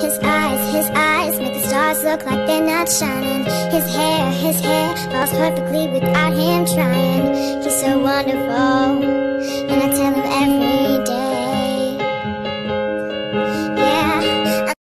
His eyes make the stars look like they're not shining. His hair falls perfectly without him trying. He's so wonderful.